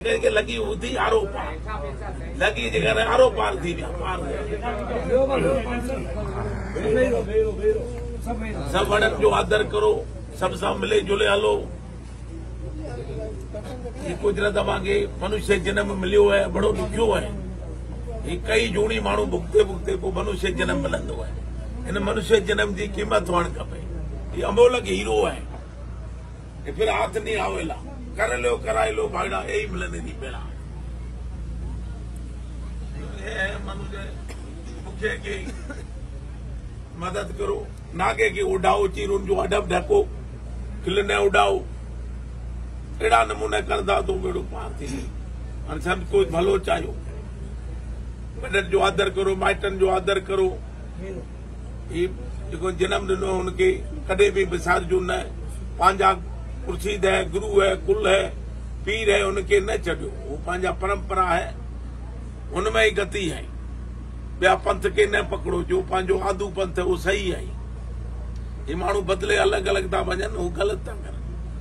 के लगी हुई आरो पार लगी जगह आरो पार थी पार सब वड़न जो आदर करो सब सां मिले जुले हलो। ये कुदरत मांगे मनुष्य जन्म मिलियो है बड़ो ॾुखियो है। ये कई जूनी माण्हू भुगते भुगते पोइ मनुष्य जन्म मिलंदो है। इन मनुष्य जन्म की कीमत हुअणु खपे। ये अमोलक हीरो है। ये फिर हाथ नहीं आवेला कर लो कराए लो भागड़ा यही मिलने दी पेड़ा मनुष्य मुख्य की मदद करो नागे की उड़ाओ चीरुन जो अडब ढको खिलने उड़ाओ अड़ा नमूने करदा तो बेड़ो पार थी। सब कोई भलो चाहियो वडन जो आदर करो माइटन जो आदर करो। ये जो जन्म दिनो उनके कदे भी विसारजो न। पांजा मुर्शिद है गुरु है कुल है पीर है उनके न छो। वो पांजा परंपरा है उनमें ही गति है। बया पंथ के न पकड़ो जो पांजो आदू पंथ है वो सही है। ये मानू बदले अलग अलग था वजन वो गलत था कर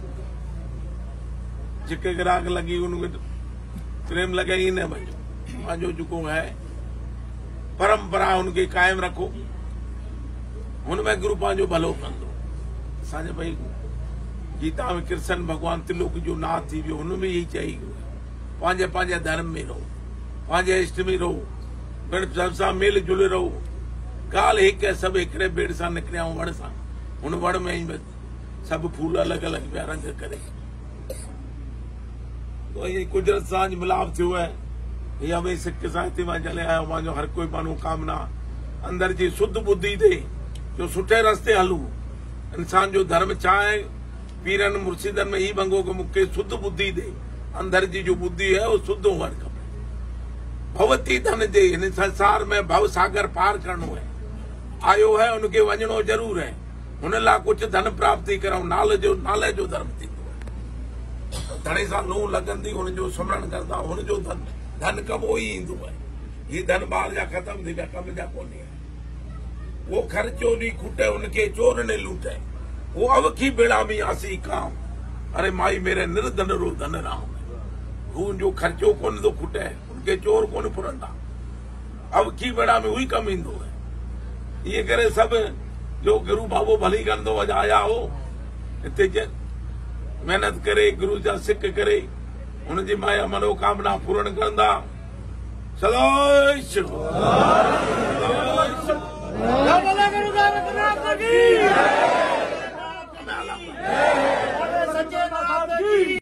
जिके ग्राहक लगी उनके प्रेम लगे ही न वजो पांजो जो है परंपरा उनके कायम रखो। उनमें गुरु पांजो भलो कंदो। असांजे भाई गीता में कृष्ण भगवान त्रिलोक जो नाथ थी वियो उनमें यही चाहिए पांजे पांजे धर्म में रहो पांजे इष्ट में रहो पिण सब सां मेल जुल रहो। गाल एक है सब एकड़े बेड़ सां निकरिया वण सां उन वण में ही सब फूल अलग अलग पिया रंग करे। तो ये कुदरत सां मिलाप थियो है। ये हमें सिख साहित्य में चले आयो मुंहिंजो हर कोई माण्हू कामना अंदर जी शुद्ध बुद्धि दे जो सुठे रस्ते हलू। इंसान जो धर्म चाहे पीरन मुर्शिदन में ही बंगो को मुख्य शुद्ध बुद्धि दे अंदर जी जो बुद्धि है वो शुद्ध हुअण खपे। भवती धन जे इन संसार में भव सागर पार करणो है आयो है उनके वञणो जरूर है। उन ला कुछ धन प्राप्ति करो नाले जो धर्म थींदो है। धने सां नूह लगंदी उनजो सुमरण करदा उनजो धन कम वो ही ईंदो है। ये धन बार जा खत्म थी विया कम जा कोन्हे। वो खर्चो नहीं खुटे उनके चोर ने लूटे। वो अवखी बेड़ा में आसी काम अरे माई मेरे निर्धन रो धन राम। वो जो खर्चो कोन तो खुटे उनके चोर कोन फुरंदा। अवखी बेड़ा में वही कम ईंदो है। ये करे सब जो गुरु बाबो भली कंदो अज आया हो हिते मेहनत करे गुरु जा सिक करे उनजी माया मनोकामना पूर्ण कंदा। सदाई शुरू